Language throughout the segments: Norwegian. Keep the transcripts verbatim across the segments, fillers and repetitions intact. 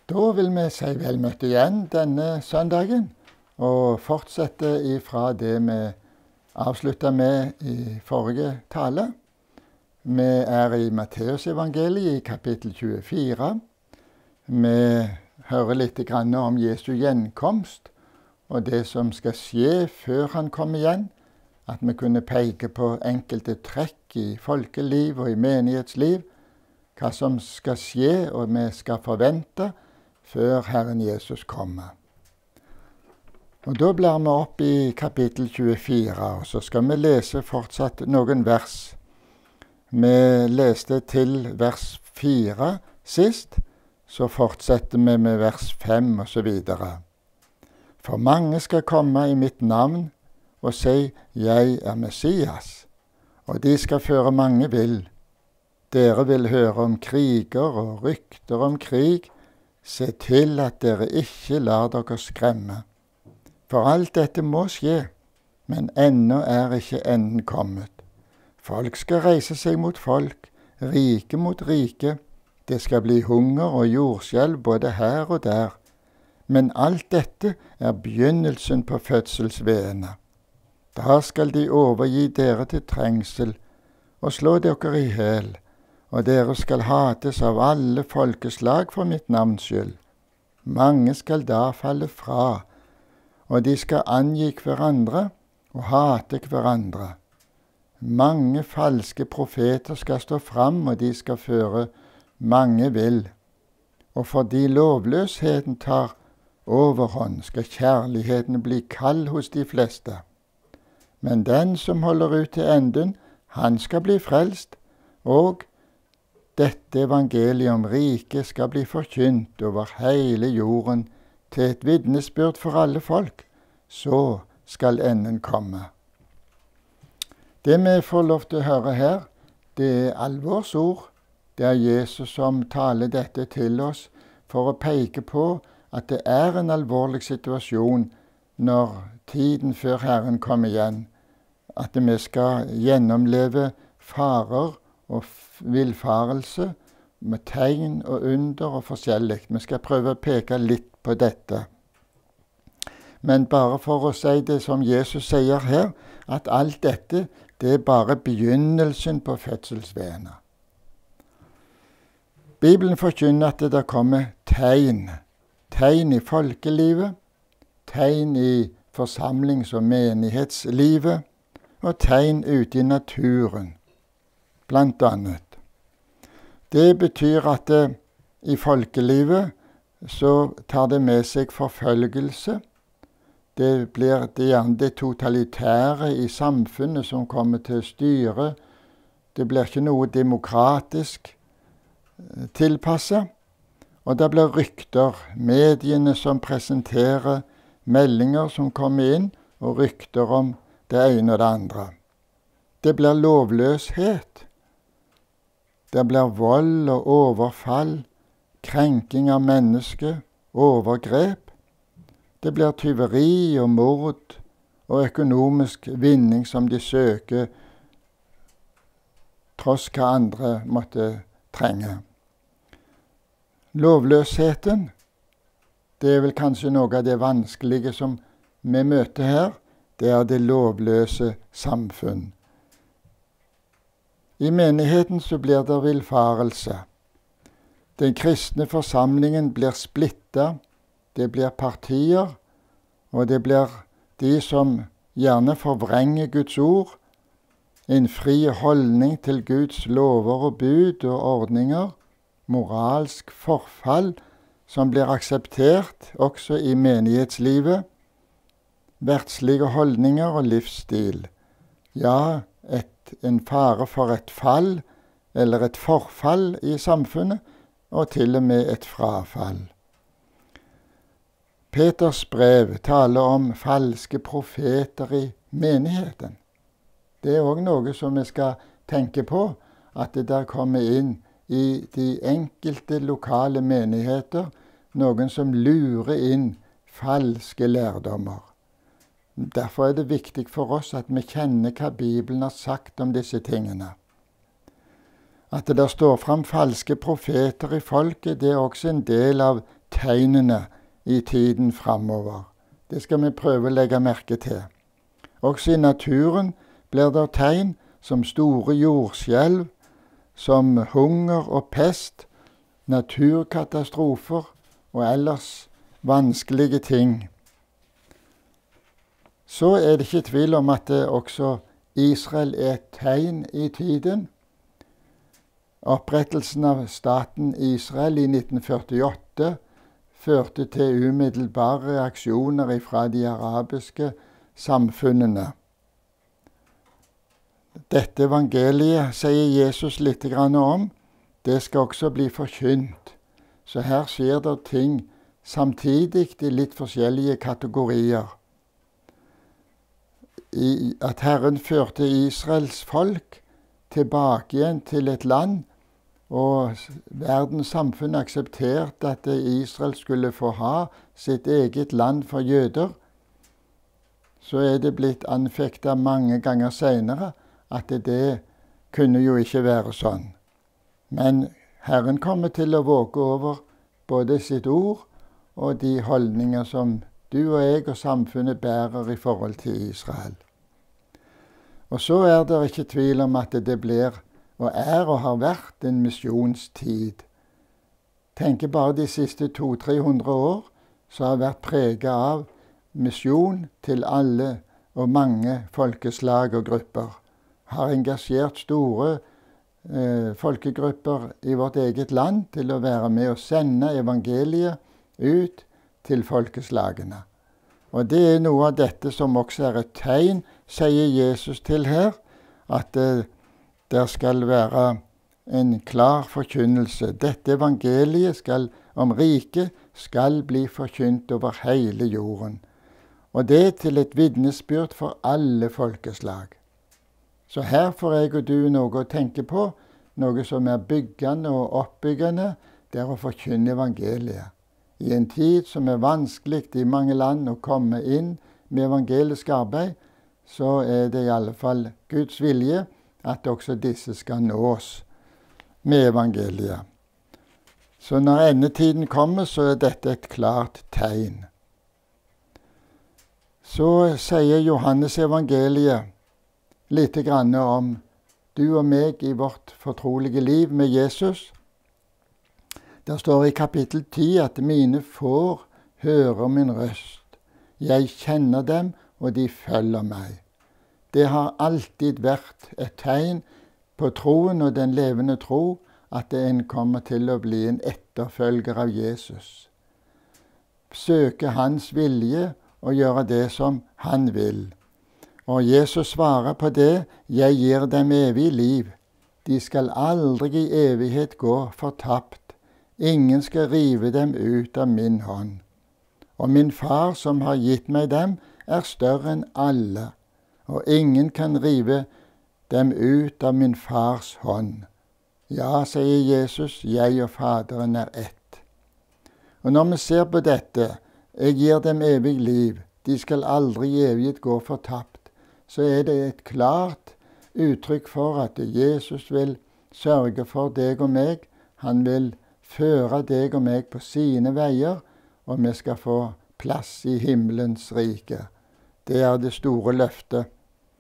Da vil vi si vel møtt igjen denne søndagen, og fortsette ifra det vi avsluttet med i forrige tale. Vi er i Matteusevangeliet i kapittel tjuefire. Vi hører litt grann om Jesu gjenkomst, og det som skal skje før han kommer igjen. At vi kunne peke på enkelte trekk i folkeliv og i menighetsliv, hva som skal skje og vi skal forvente før Herren Jesus kommer. Og da blar vi opp i kapittel tjuefire, og så skal vi lese fortsatt noen vers. Vi leste til vers fire sist, så fortsetter vi med vers fem og så videre. For mange skal komme i mitt navn og si, jeg er Messias, og de skal føre mange vill. Dere vil høre om kriger og rykter om krig. Se til at dere ikke lar dere skremme. For alt dette må skje, men ennå er ikke enden kommet. Folk skal reise seg mot folk, rike mot rike. Det skal bli hunger og jordskjelv både her og der. Men alt dette er begynnelsen på fødselsveene. Da skal de overgi dere til trengsel og slå dere i hæl, og dere skal hates av alle folkeslag for mitt navns skyld. Mange skal da falle fra, og de skal angi hverandre og hate hverandre. Mange falske profeter skal stå fram, og de skal føre mange vill. Og fordi lovløsheten tar overhånd, skal kjærligheten bli kald hos de fleste. Men den som holder ut til enden, han skal bli frelst, og dette evangeliet om riket skal bli forkynt over hele jorden til et vitnesbyrd for alle folk. Så skal enden komme. Det vi får lov til å høre her, det er alvorsord. Det er Jesus som taler dette til oss for å peke på at det er en alvorlig situasjon når tiden før Herren kommer igjen, at vi skal gjennomleve farer og villfarelse med tegn og under og forskjellig. Vi skal prøve å peke litt på dette. Men bare for å si det som Jesus sier her, at alt dette, det er bare begynnelsen på fødselsveene. Bibelen forkynner at det der kommer tegn. Tegn i folkelivet, tegn i forsamlings- og menighetslivet, og tegn ute i naturen, blant annet. Det betyr at det, i folkelivet så tar det med seg forfølgelse. Det blir det gjerne det totalitære i samfunnet som kommer til å styre. Det blir ikke noe demokratisk tilpasset. Og det blir rykter, mediene som presenterer meldinger som kommer inn, og rykter om det ene og det andre. Det blir lovløshet. Det blir vold og overfall, krenking av mennesker, overgrep. Det blir tyveri og mord og økonomisk vinning som de søker, tross hva andre måtte trenge. Lovløsheten, det er vel kanskje noe av det vanskelige som vi møter her. Det er det lovløse samfunn. I menigheten så blir det villfarelse. Den kristne forsamlingen blir splittet. Det blir partier, og det blir de som gjerne forvrenger Guds ord, en fri holdning til Guds lover og bud og ordninger, moralsk forfall som blir akseptert også i menighetslivet, verdslige holdninger og livsstil. Ja, et, en fare for et fall eller et forfall i samfunnet, og til og med et frafall. Peters brev taler om falske profeter i menigheten. Det er også noe som vi skal tenke på, at det der kommer inn i de enkelte lokale menigheter noen som lurer inn falske lærdommer. Derfor er det viktig for oss at vi kjenner hva Bibelen har sagt om disse tingene. At det der står fram falske profeter i folket, det er også en del av tegnene i tiden framover. Det skal vi prøve å legge merke til. Også i naturen blir det tegn som store jordskjelv, som hunger og pest, naturkatastrofer og ellers vanskelige ting. Så er det ikke tvil om at det også Israel er et tegn i tiden. Opprettelsen av staten Israel i nitten førtiåtte førte til umiddelbare reaksjoner fra de arabiske samfunnene. Dette evangeliet sier Jesus litt om. Det skal også bli forkynt. Så her skjer det ting samtidig i litt forskjellige kategorier. I at Herren førte Israels folk tilbake igjen til et land, og verdens samfunn aksepterte at Israel skulle få ha sitt eget land for jøder, så er det blitt anfektet mange ganger senere at det kunne jo ikke være sånn. Men Herren kommer til å våke over både sitt ord og de holdninger som du og jeg og samfunnet bærer i forhold til Israel. Og så er det ikke tvil om at det blir, og er og har vært, en misjonstid. Tenk bare de siste to til tre hundre år, så har vært preget av misjon til alle og mange folkeslag og grupper. Har engasjert store eh, folkegrupper i vårt eget land til å være med og sende evangeliet ut til folkeslagene. Og det er noe av dette som også er et tegn, sier Jesus til her, at det der skal være en klar forkynnelse. Dette evangeliet skal, om riket skal bli forkynt over hele jorden. Og det til et vitnesbyrd for alle folkeslag. Så her får jeg og du noe å tenke på, noe som er byggende og oppbyggende, det er å forkynne evangeliet. I en tid som er vanskelig i mange land å komme inn med evangelisk arbeid, så er det i alle fall Guds vilje at også disse skal nås med evangeliet. Så når endetiden kommer, så er dette et klart tegn. Så sier Johannes evangeliet litt grann om du og meg i vårt fortrolige liv med Jesus. Der står i kapittel ti at mine får hører min røst. Jeg kjenner dem, og de følger meg. Det har alltid vært et tegn på troen og den levende tro at en kommer til å bli en etterfølger av Jesus. Søke hans vilje og gjøre det som han vil. Og Jesus svarer på det, jeg gir dem evig liv. De skal aldri i evighet gå fortapt. Ingen skal rive dem ut av min hånd. Og min far som har gitt meg dem, er større enn alle. Og ingen kan rive dem ut av min fars hånd. Ja, sier Jesus, jeg og Faderen er ett. Og når vi ser på dette, jeg gir dem evig liv, de skal aldri i evighet gå fortapt, så er det et klart uttrykk for at Jesus vil sørge for deg og meg. Han vil føre deg og meg på sine veier, og vi skal få plass i himmelens rike. Det er det store løftet.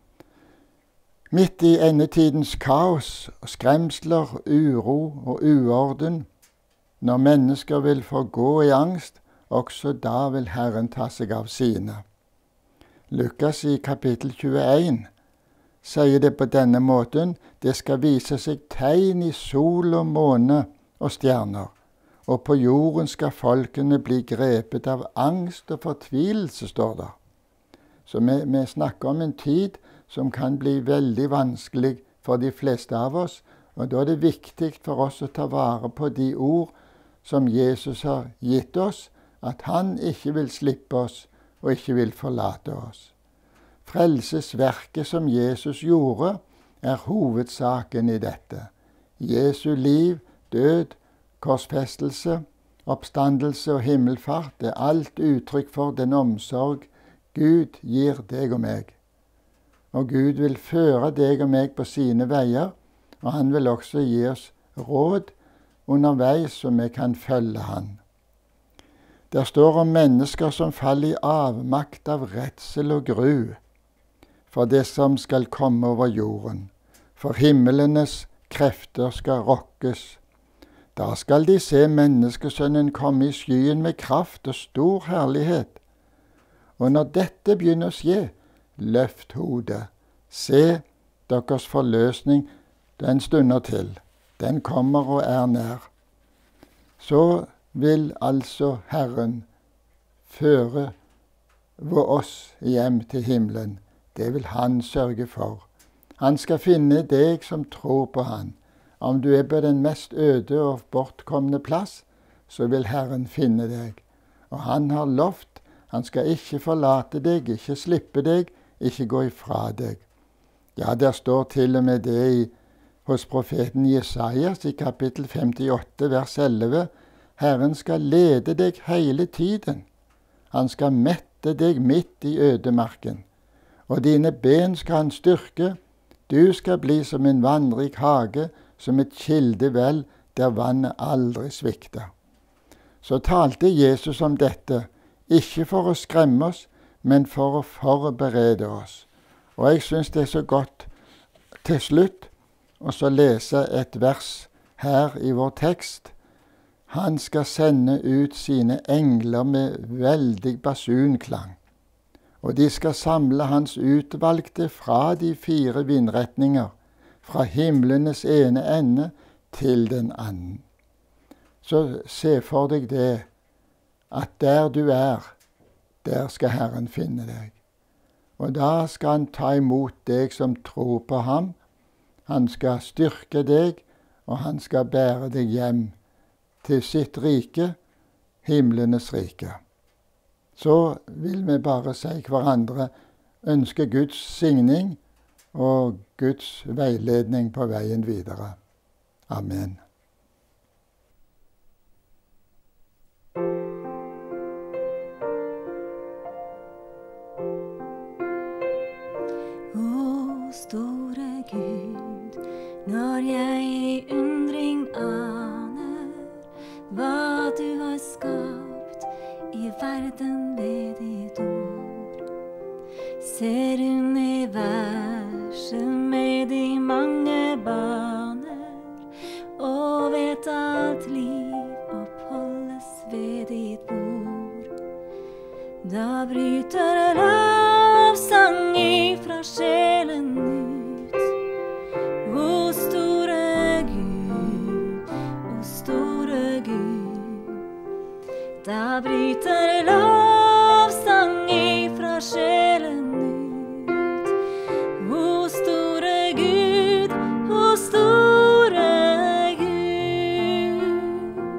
Midt i endetidens kaos, skremsler, uro og uorden, når mennesker vil få gå i angst, også da vil Herren ta seg av sine. Lukas i kapittel tjueen sier det på denne måten, det skal vise seg tegn i sol og måne og stjerner, og på jorden skal folkene bli grepet av angst og fortvilelse, står det. Så vi, vi snakker om en tid som kan bli veldig vanskelig for de fleste av oss, og da er det viktig for oss å ta vare på de ord som Jesus har gitt oss, at han ikke vil slippe oss og ikke vil forlate oss. Frelsesverket som Jesus gjorde, er hovedsaken i dette. Jesu liv, død, korsfestelse, oppstandelse og himmelfart er alt uttrykk for den omsorg Gud gir deg og meg. Og Gud vil føre deg og meg på sine veier, Og han vil også gi oss råd underveis, så vi kan følge han. Der står om mennesker som faller i avmakt av redsel og gru for det som skal komme over jorden, for himmelenes krefter skal rokkes. Da skal de se menneskesønnen komme i skyen med kraft og stor herlighet. Og når dette begynner å skje, løft hodet. Se, deres forløsning, den stunder til. Den kommer og er nær. Så vil altså Herren føre oss hjem til himmelen. Det vil han sørge for. Han skal finne deg som tror på han. Om du er på den mest øde og bortkomne plass, så vil Herren finne deg. Og han har lovt, han skal ikke forlate deg, ikke slippe deg, ikke gå ifra deg. Ja, der står til og med det i, hos profeten Jesajas i kapittel femtiåtte, vers elleve. Herren skal lede deg hele tiden. Han skal mette deg midt i ødemarken. Og dine ben skal han styrke. Du skal bli som en vannrik hage, som et kildevel der vannet aldri svikter. Så talte Jesus om dette, ikke for å skremme oss, men for å forberede oss. Og jeg synes det er så godt til slutt å så lese et vers her i vår tekst. Han skal sende ut sine engler med veldig basunklang, og de skal samle hans utvalgte fra de fire vindretninger, fra himlenes ene ende til den anden. Så se for deg det, at der du er, der skal Herren finne deg. Og da skal han ta imot deg som tror på ham. Han skal styrke deg, og han skal bære deg hjem til sitt rike, himlenes rike. Så vil vi bare si hverandre ønske Guds signing og Guds veiledning på veien videre. Amen. Å, store Gud, når jeg i undring aner hva du har skapt i verden ved ditt ord, ser universet med de mange baner, og vet alt liv oppholdes ved ditt bord. Da bryter lovsang ifra sjelen ut. O store Gud, o store Gud. Da bryter lovsang ifra sjelen ut. O store Gud, o store Gud.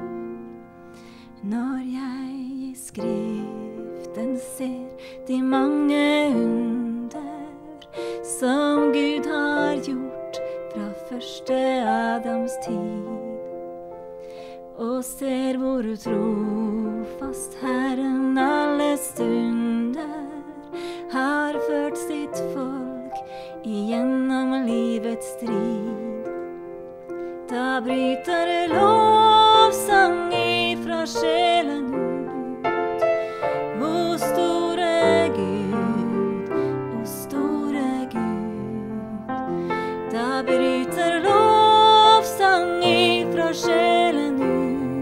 Når jeg i Skriften ser de mange under som Gud har gjort fra første Adams tid, og ser hvor trofast Herren alle stunder har ført sitt folk igjennom livets strid. Da bryter lovsang ifra sjelen ut. O store Gud, o store Gud. Da bryter lovsang ifra sjelen ut.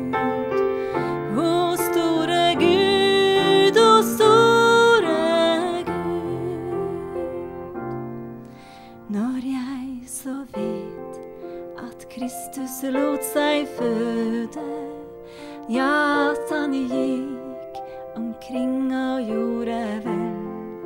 Kristus lot seg føde, ja, at han gikk omkring og gjorde vel,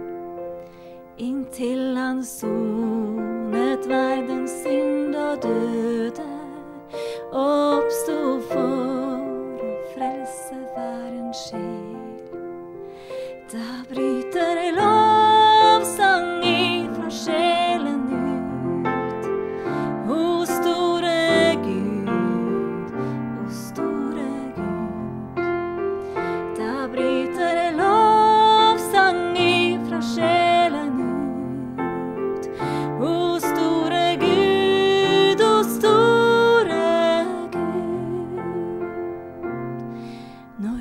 inntil han sonet verdens synd og døde, og oppstod for å frelse hver en sjel. Da bryter lovsang ifra sjelen ut. O store Gud, o store Gud. Da bryter lovsang ifra sjelen ut. O store Gud, o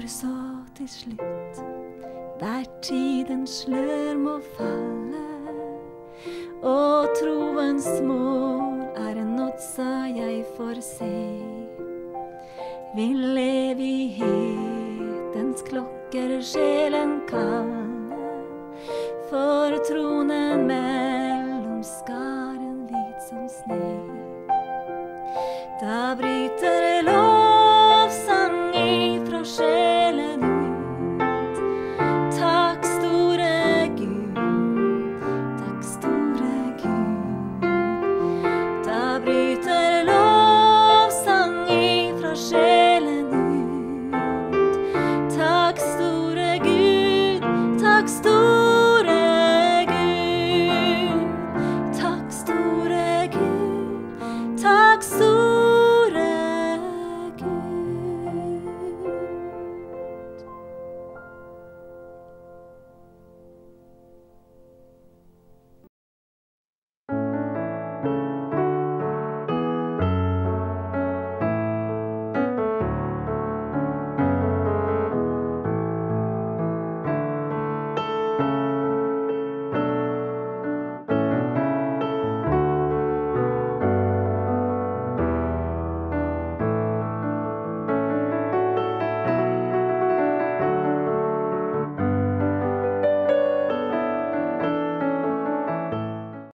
så til slutt hver tidens slør må falle, og troens mål er nådd, så jeg får se. Vil evighetens klokker sjelen kalle, for tronen med